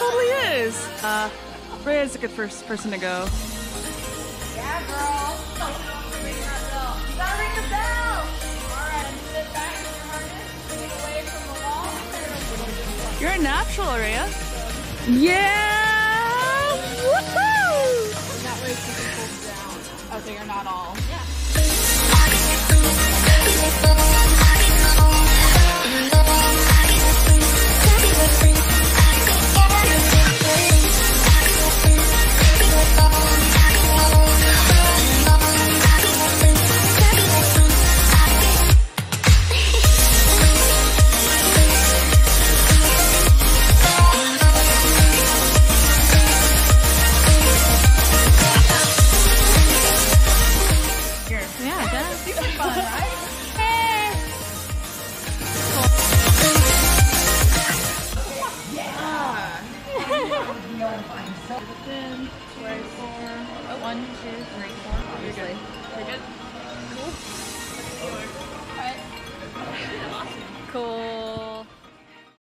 totally is. Rhea's a good first person to go. Yeah, girl. You gotta ring the bell. All right, and sit back in your harness, get away from the wall. You're a natural, Rhea. Yeah! Woohoo! And that way she can pull you down. Okay, you're not all. Yeah. Cool.